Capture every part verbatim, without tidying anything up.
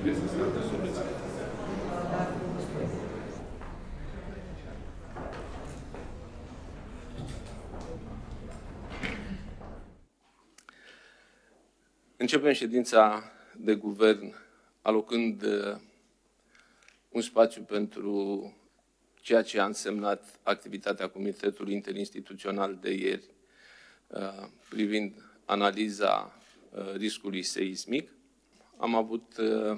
găsesc altă soluție. Începem ședința de guvern alocând un spațiu pentru ceea ce a însemnat activitatea Comitetului Interinstituțional de ieri privind analiza riscului seismic. Am avut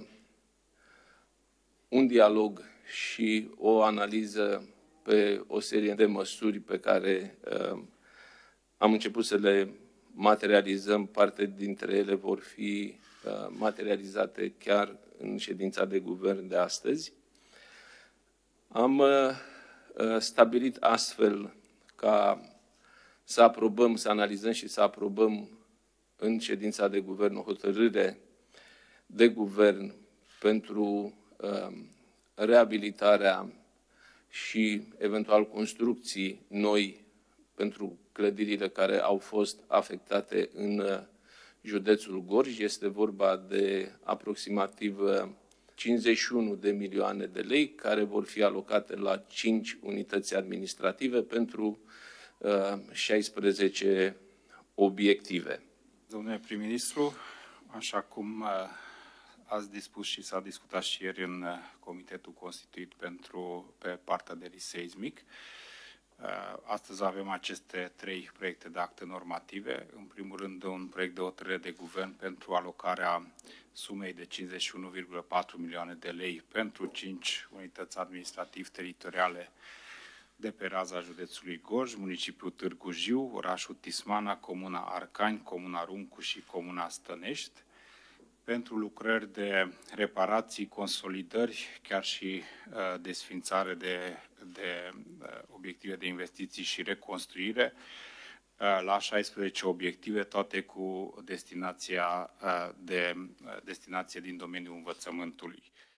un dialog și o analiză pe o serie de măsuri pe care am început să le materializăm. Parte dintre ele vor fi materializate chiar în ședința de guvern de astăzi. Am stabilit astfel ca să aprobăm, să analizăm și să aprobăm în ședința de guvern o hotărâre de guvern pentru reabilitarea și eventual construcții noi pentru clădirile care au fost afectate în județul Gorj. Este vorba de aproximativ cincizeci și unu de milioane de lei care vor fi alocate la cinci unități administrative pentru șaisprezece obiective. Domnule prim-ministru, așa cum ați dispus și s-a discutat și ieri în comitetul constituit pentru, pe partea de risc seismic, astăzi avem aceste trei proiecte de acte normative. În primul rând, un proiect de hotărâre de guvern pentru alocarea sumei de cincizeci și unu virgulă patru milioane de lei pentru cinci unități administrativ-teritoriale de pe raza județului Gorj, municipiul Târgu Jiu, orașul Tismana, comuna Arcani, comuna Runcu și comuna Stănești, pentru lucrări de reparații, consolidări, chiar și uh, desfințare de, de uh, obiective de investiții și reconstruire, uh, la șaisprezece obiective, toate cu destinația, uh, de, uh, destinație din domeniul învățământului.